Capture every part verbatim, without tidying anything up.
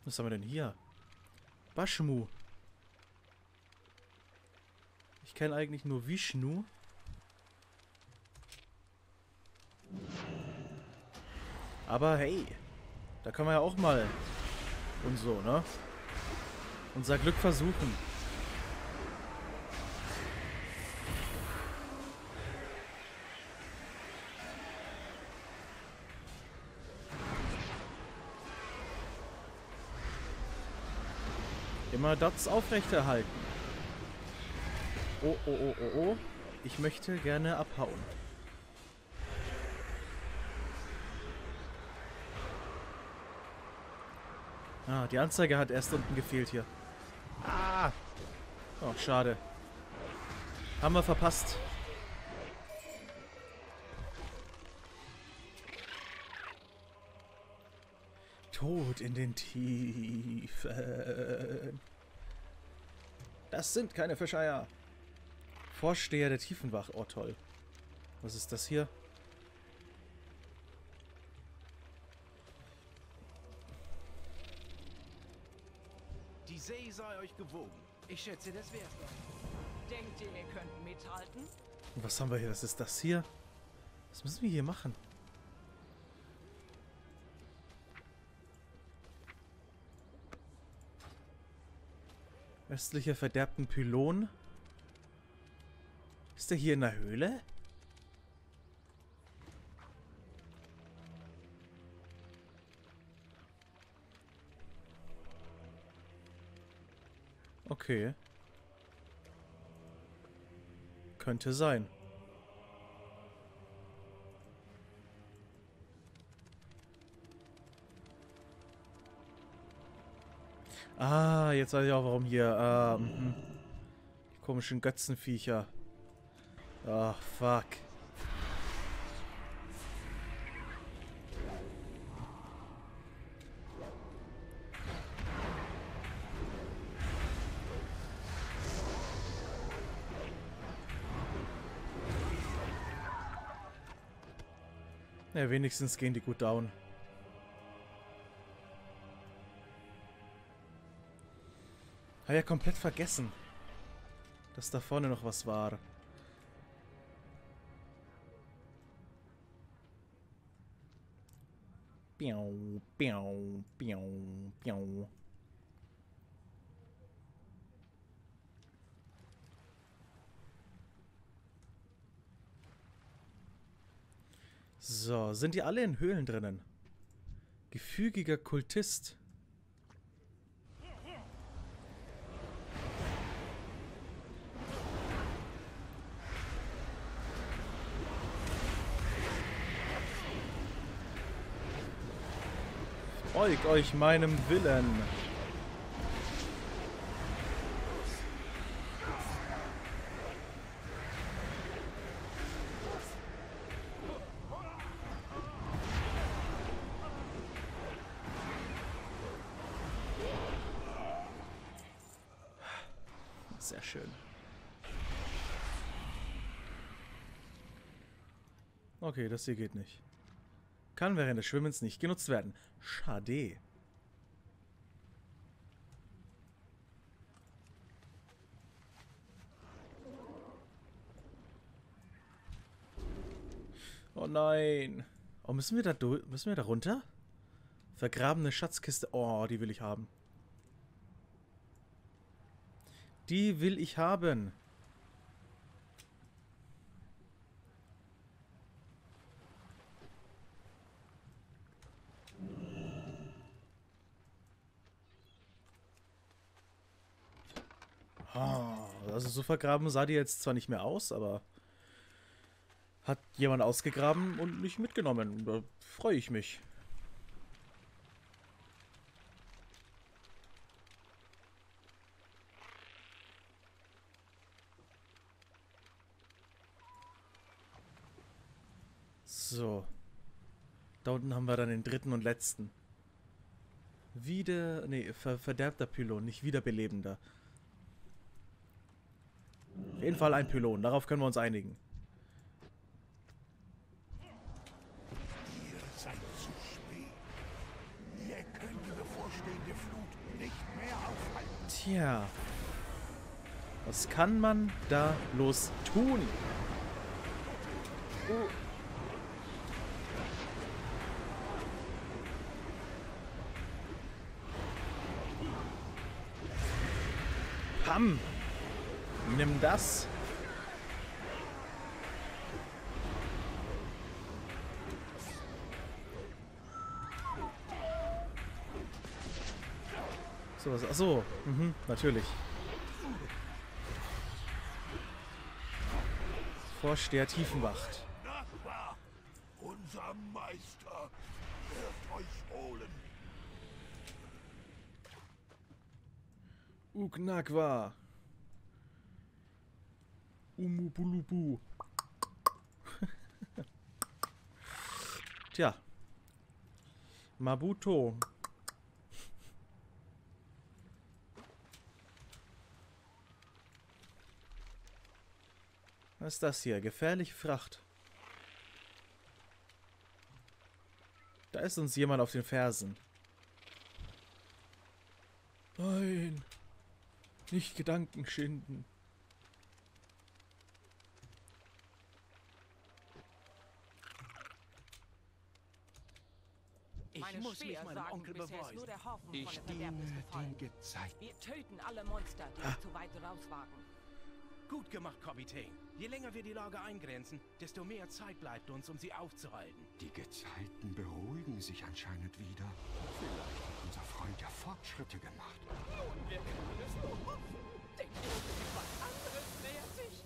Was haben wir denn hier? Bashmu. Ich kenne eigentlich nur Vishnu. Aber hey, da können wir ja auch mal und so, ne? Unser Glück versuchen. Immer das aufrechterhalten. Oh, oh, oh, oh, oh. Ich möchte gerne abhauen. Ah, die Anzeige hat erst unten gefehlt hier. Ah! Oh, schade. Haben wir verpasst. Tod in den Tiefen. Das sind keine Fischeier. Vorsteher der Tiefenwach. Oh, toll. Was ist das hier? Die See sei euch gewogen. Ich schätze, das wär's doch. Denkt ihr, ihr könnt mithalten? Und was haben wir hier? Was ist das hier? Was müssen wir hier machen? Östlicher verderbten Pylon. Ist der hier in der Höhle? Okay. Könnte sein. Ah, jetzt weiß ich auch, warum hier. Ah, mhm. Die komischen Götzenviecher. Ach, fuck. Ja, wenigstens gehen die gut down. Habe ja komplett vergessen, dass da vorne noch was war. Piau, piau, piau, piau. So, sind die alle in Höhlen drinnen? Gefügiger Kultist. Folgt euch meinem Willen. Sehr schön. Okay, das hier geht nicht. Kann während des Schwimmens nicht genutzt werden. Schade. Oh nein. Oh, müssen wir da durch? Müssen wir da runter? Vergrabene Schatzkiste. Oh, die will ich haben. Die will ich haben. Oh, also so vergraben sah die jetzt zwar nicht mehr aus, aber hat jemand ausgegraben und nicht mitgenommen. Da freue ich mich. So. Da unten haben wir dann den dritten und letzten. Wieder... Nee, ver verderbter Pylon, nicht wiederbelebender. Auf jeden Fall ein Pylon, darauf können wir uns einigen. Ihr seid zu spät. Die erkönnt die bevorstehende Flut Tja. Was kann man da bloß tun? Uh. Pam! Nimm das! So, was? Achso, mhm, natürlich. Vorsteher Tiefenwacht. Nachbar, unser Meister wird euch holen. Ugnagwa. Umubulubu. Tja. Mabuto. Was ist das hier? Gefährliche Fracht. Da ist uns jemand auf den Fersen. Nein. Nicht Gedanken schinden. Ich Meine muss mich Speer meinem sagen, Onkel bisher ist beweisen. nur der Haufen Ich von der diene Verderbnis den gefallen. Gezeiten. Wir töten alle Monster, die es zu weit rauswagen. Gut gemacht, Kapitän. Je länger wir die Lage eingrenzen, desto mehr Zeit bleibt uns, um sie aufzuhalten. Die Gezeiten beruhigen sich anscheinend wieder. Vielleicht hat unser Freund ja Fortschritte gemacht. Nun, wir können es nur hoffen. Denkt ihr, was anderes nähert sich?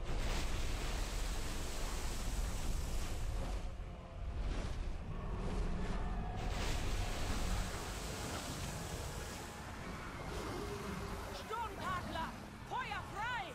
Sturmtakler! Feuer frei!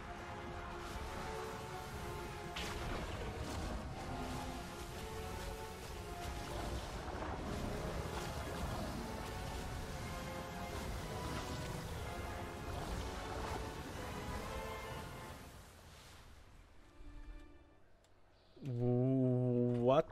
What?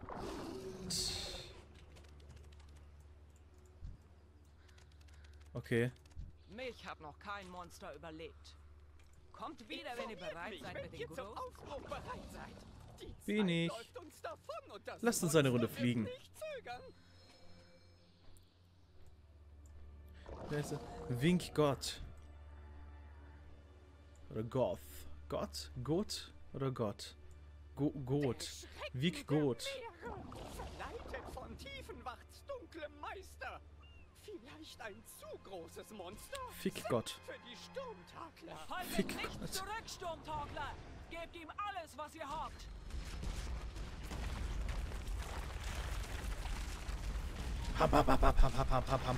Okay. Mich hat noch kein Monster überlebt. Kommt wieder, wenn ihr bereit seid mit den Großen. Aufbruch bereit seid. Die Bin Zeit ich. läuft uns davon und das Lasst uns eine Runde Monster wird fliegen. nicht zögern. Wer ist er? Wink Gott. Oder Goth. Gott? Gott? Oder Gott? Go Gott. Wink Gott. Verleitet von Tiefenwachts dunklem Meister. Vielleicht ein zu großes Monster? Fick Gott. Für die Sturmtakler. Haltet Fick nicht Gott. zurück, Sturmtakler! Gebt ihm alles, was ihr habt! Ham, ham, ham, ham, ham, ham, ham, ham.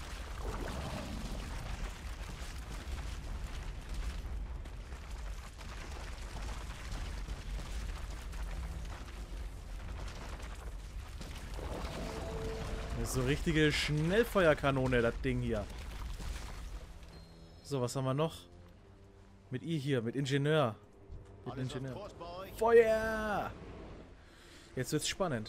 Das ist so richtige Schnellfeuerkanone, das Ding hier. So, was haben wir noch? Mit I hier, mit Ingenieur. Mit Ingenieur. Feuer! Jetzt wird's spannend.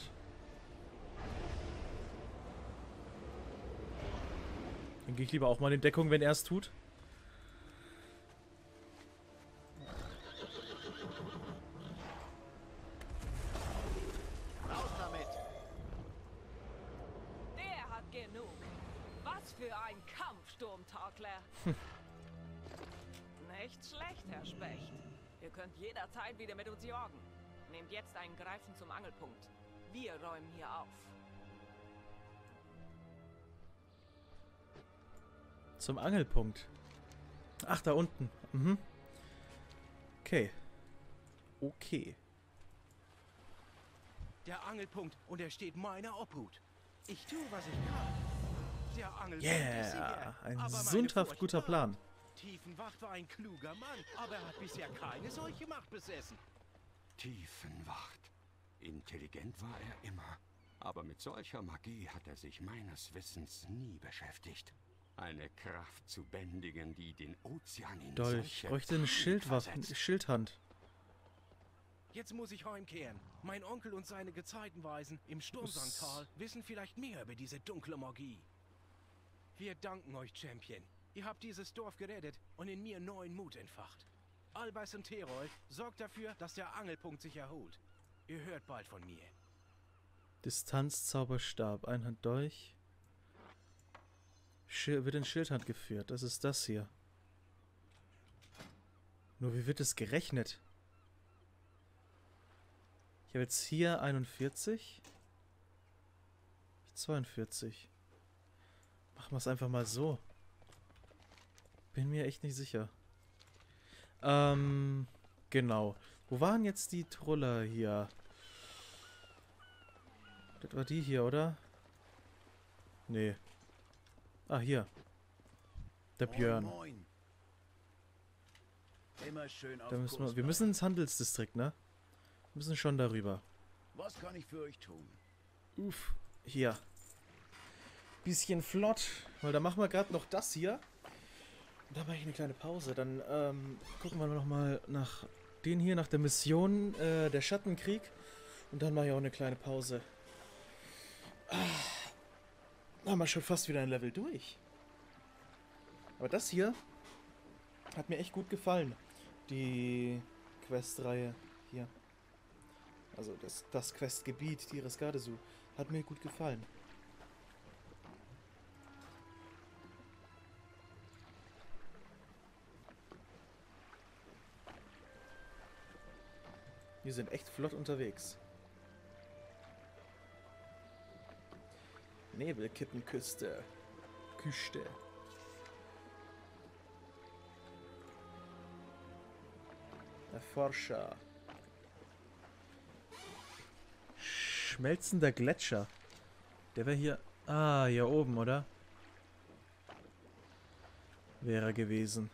Dann gehe ich lieber auch mal in Deckung, wenn er es tut. Der hat genug. Was für ein Kampf, Sturmtakler. Nicht schlecht, Herr Specht. Ihr könnt jederzeit wieder mit uns jagen. Nehmt jetzt einen Greifen zum Angelpunkt. Wir räumen hier auf. Zum Angelpunkt. Ach, da unten. Mhm. Okay. Okay. Der Angelpunkt untersteht meiner Obhut. Ich tue, was ich kann. Der Angelpunkt ist Yeah. sicher, Ein aber meine sündhaft Furcht guter naht. Plan. Tiefenwacht war ein kluger Mann, aber er hat bisher keine solche Macht besessen. Tiefenwacht. Intelligent war er immer. Aber mit solcher Magie hat er sich meines Wissens nie beschäftigt. Eine Kraft zu bändigen, die den Ozean in Dolch. Ich solche bräuchte eine Panik Schildwaffe, versetzt. Schildhand. Jetzt muss ich heimkehren. Mein Onkel und seine Gezeitenweisen im Sturmsangtal wissen vielleicht mehr über diese dunkle Magie. Wir danken euch, Champion. Ihr habt dieses Dorf gerettet und in mir neuen Mut entfacht. Albers und Terol sorgt dafür, dass der Angelpunkt sich erholt. Ihr hört bald von mir. Distanzzauberstab, Einhand Dolch. Schil wird in Schildhand geführt. Das ist das hier. Nur wie wird es gerechnet? Ich habe jetzt hier einundvierzig. zweiundvierzig. Machen wir es einfach mal so. Bin mir echt nicht sicher. Ähm, genau. Wo waren jetzt die Troller hier? Das war die hier, oder? Nee. Ah, hier. Der Björn. Moin, moin. Immer schön auf Da müssen wir, Kurs wir müssen bleiben. ins Handelsdistrikt, ne? Wir müssen schon darüber. Was kann ich für euch tun? Uff. Hier. Bisschen flott. Weil da machen wir gerade noch das hier. Und da mache ich eine kleine Pause. Dann ähm, gucken wir noch mal nach den hier, nach der Mission, äh, der Schattenkrieg. Und dann mache ich auch eine kleine Pause. Ah. Haben wir schon fast wieder ein Level durch. Aber das hier hat mir echt gut gefallen. Die Questreihe hier. Also das, das Questgebiet, die Resgardesu, hat mir gut gefallen. Wir sind echt flott unterwegs. Nebelkippenküste. Küste. Erforscher. Schmelzender Gletscher. Der wäre hier... Ah, hier oben, oder? Wäre gewesen.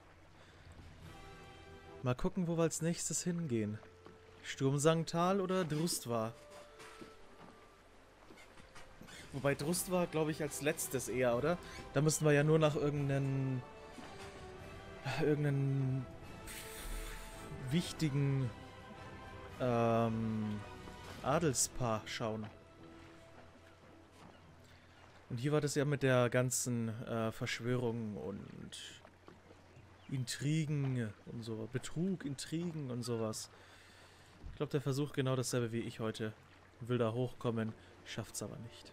Mal gucken, wo wir als nächstes hingehen. Sturmsangtal oder Drustvar? Wobei Drustvar, glaube ich, als letztes eher, oder? Da müssten wir ja nur nach irgendeinen... irgendeinen... wichtigen... ähm... Adelspaar schauen. Und hier war das ja mit der ganzen äh, Verschwörung und Intrigen und so. Betrug, Intrigen und sowas. Ich glaube, der versucht genau dasselbe wie ich heute. Will da hochkommen, schafft's aber nicht.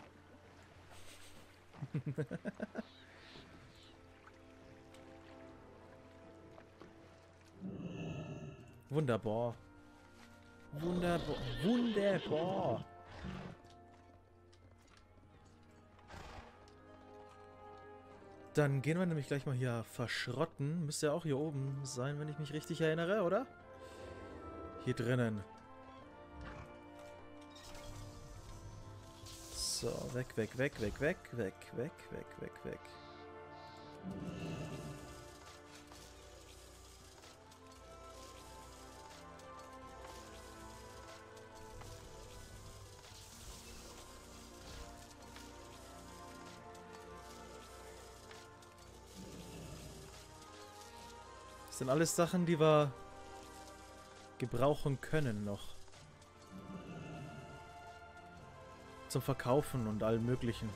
Wunderbar. Wunderbar. Wunderbar. Dann gehen wir nämlich gleich mal hier verschrotten. Müsste ja auch hier oben sein, wenn ich mich richtig erinnere, oder? Hier drinnen. So, weg, weg, weg, weg, weg, weg, weg, weg, weg, weg. Das sind alles Sachen, die wir gebrauchen können noch. Zum Verkaufen und allem Möglichen.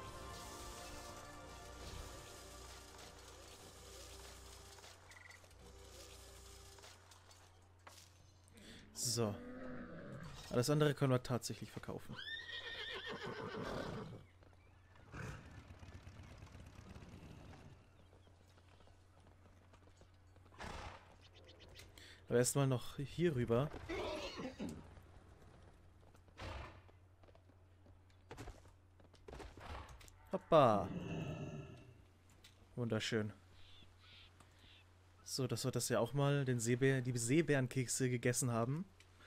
So. Alles andere können wir tatsächlich verkaufen. Aber erstmal noch hier rüber. Hoppa. Wunderschön. So, dass wir das ja auch mal den Seebär, die Seebärenkekse gegessen haben.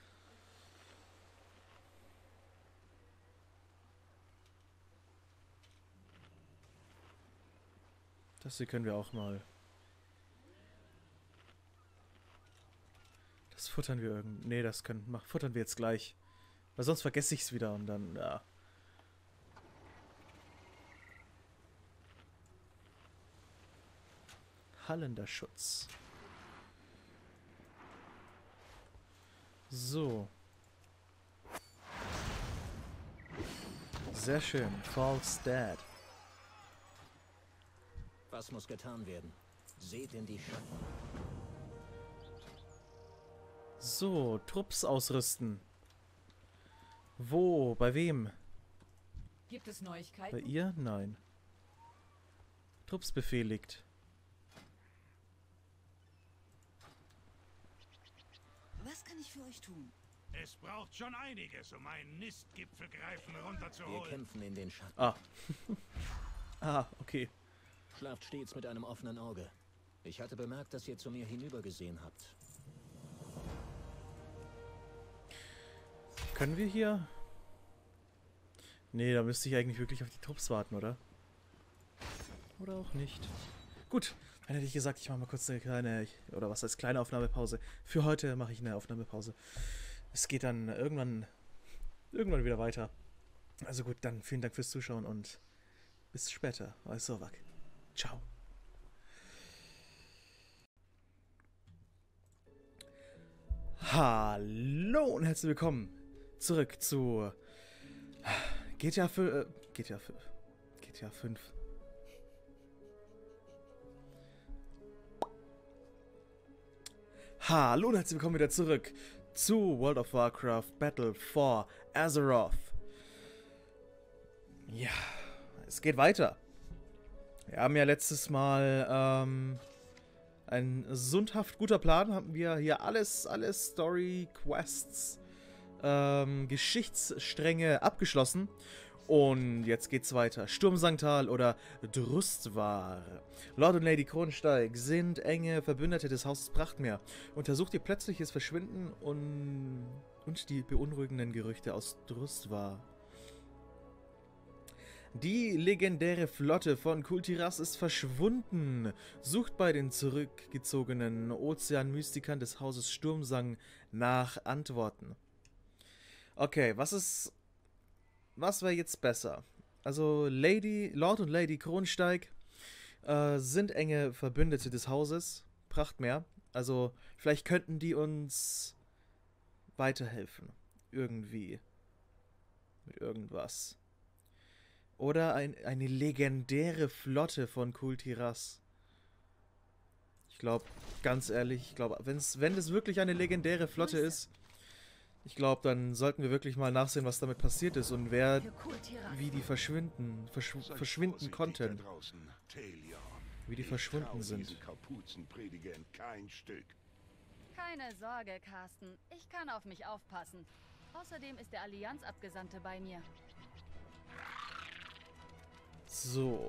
Das hier können wir auch mal. Das futtern wir irgendwie. Nee, das können, mach, futtern wir jetzt gleich. Weil sonst vergesse ich es wieder und dann, ja. Hallender Schutz. So. Sehr schön. False Dad. Was muss getan werden? Seht in die Schatten. So, Trupps ausrüsten. Wo? Bei wem? Gibt es Neuigkeiten? Bei ihr? Nein. Trupps befehligt. Was kann ich für euch tun? Es braucht schon einiges, um einen Nistgipfelgreifen Wir runterzuholen. kämpfen in den Schatten. Ah. Ah, okay. Schlaft stets mit einem offenen Auge. Ich hatte bemerkt, dass ihr zu mir hinübergesehen habt. Können wir hier? Nee, da müsste ich eigentlich wirklich auf die Trupps warten, oder? Oder auch nicht. Gut, dann hätte ich gesagt, ich mache mal kurz eine kleine, oder was heißt kleine Aufnahmepause. Für heute mache ich eine Aufnahmepause. Es geht dann irgendwann, irgendwann wieder weiter. Also gut, dann vielen Dank fürs Zuschauen und bis später. Euer Sovak. Ciao. Hallo und herzlich willkommen zurück zu G T A fünf. Äh, G T A fünf. G T A fünf. Hallo und herzlich willkommen wieder zurück zu World of Warcraft Battle for Azeroth. Ja, es geht weiter. Wir haben ja letztes Mal ähm, ein sündhaft guter Plan, haben wir hier alles, alles Story, Quests, ähm, Geschichtsstränge abgeschlossen. Und jetzt geht's weiter. Sturmsangtal oder Drustvar. Lord und Lady Kronsteig sind enge Verbündete des Hauses Prachtmeer. Untersucht ihr plötzliches Verschwinden und, und die beunruhigenden Gerüchte aus Drustvar. Die legendäre Flotte von Kultiras ist verschwunden. Sucht bei den zurückgezogenen Ozeanmystikern des Hauses Sturmsang nach Antworten. Okay, was ist... Was wäre jetzt besser? Also Lady, Lord und Lady Kronsteig äh, sind enge Verbündete des Hauses Prachtmeer. Also vielleicht könnten die uns weiterhelfen. Irgendwie. Mit irgendwas. Oder ein, eine legendäre Flotte von Kultiras. Ich glaube, ganz ehrlich, ich glaube, wenn's, wenn es wirklich eine legendäre Flotte ist, ich glaube, dann sollten wir wirklich mal nachsehen, was damit passiert ist und wer, wie die verschwinden, verschw verschwinden konnten. Wie die verschwunden sind. Keine Sorge, Carsten. Ich kann auf mich aufpassen. Außerdem ist der Allianzabgesandte bei mir. So.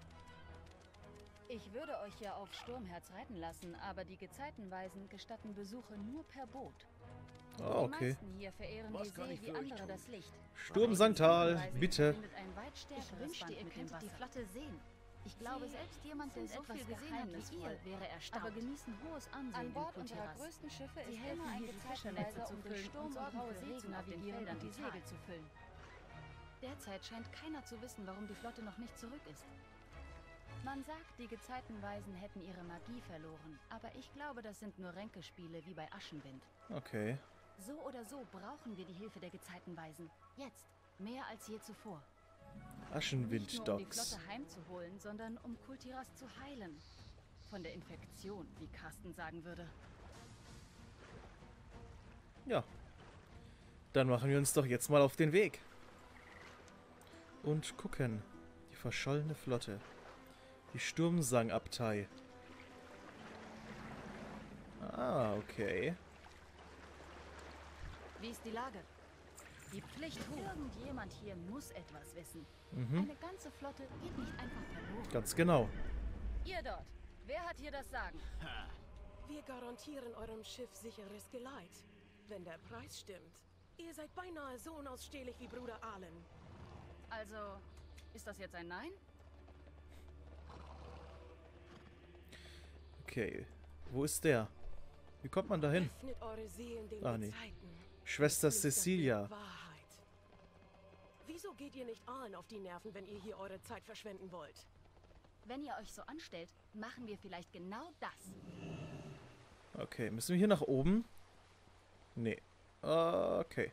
Ich würde euch ja auf Sturmherz reiten lassen, aber die Gezeitenweisen gestatten Besuche nur per Boot. Oh, okay. Die meisten hier verehren die See wie andere das Licht. Sturmsangtal, bitte. Ich wünschte, ihr könntet die Flotte sehen. Ich glaube, selbst jemand, der so viel gesehen hat wie ihr, wäre erstaunt. Aber genießen hohes Ansehen. An Bord unserer größten Schiffe ist immer ein Gezeitenweiser, um durch Sturm und raue See zu navigieren und die Segel zu füllen. Derzeit scheint keiner zu wissen, warum die Flotte noch nicht zurück ist. Man sagt, die Gezeitenweisen hätten ihre Magie verloren, aber ich glaube, das sind nur Ränkespiele wie bei Aschenwind. Okay. So oder so brauchen wir die Hilfe der Gezeitenweisen. Jetzt, mehr als je zuvor. Aschenwind-Docks. Nicht nur um die Flotte heimzuholen, sondern um Kultiras zu heilen. Von der Infektion, wie Carsten sagen würde. Ja. Dann machen wir uns doch jetzt mal auf den Weg. Und gucken. Die verschollene Flotte. Die Sturmsang-Abtei. Ah, okay. Wie ist die Lage? Die Pflicht, irgendjemand hier muss etwas wissen. Mhm. Eine ganze Flotte geht nicht einfach verloren. Ganz genau. Ihr dort, wer hat hier das Sagen? Ha. Wir garantieren eurem Schiff sicheres Geleit, wenn der Preis stimmt. Ihr seid beinahe so unausstehlich wie Bruder Allen. Also, ist das jetzt ein Nein? Okay. Wo ist der? Wie kommt man da hin? Öffnet eure Seelen den Ah, nee. Gezeiten. Schwester Das flüstert Cecilia. die Wahrheit. Wieso geht ihr nicht allen auf die Nerven, wenn ihr hier eure Zeit verschwenden wollt? Wenn ihr euch so anstellt, machen wir vielleicht genau das. Okay, müssen wir hier nach oben? Nee. Okay.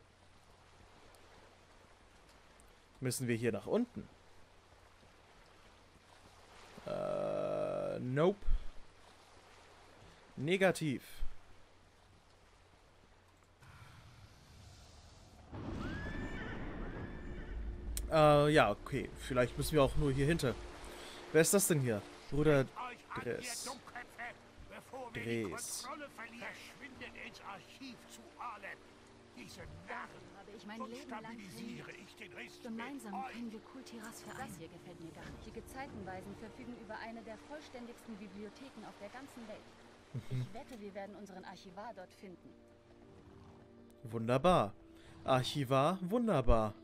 Müssen wir hier nach unten? Äh... Nope. Negativ. Äh, ja, okay. Vielleicht müssen wir auch nur hier hinter. Wer ist das denn hier? Bruder Dres. Dres. Verschwindet ins Archiv zu Aleph. Diese Narren. Habe ich mein Leben lang Stabilisiere ich den Rest Gemeinsam mit euch. können wir Kultiras vereinen. Das hier gefällt mir gar nicht. Die Gezeitenweisen verfügen über eine der vollständigsten Bibliotheken auf der ganzen Welt. Ich wette, wir werden unseren Archivar dort finden. Wunderbar. Archivar, wunderbar.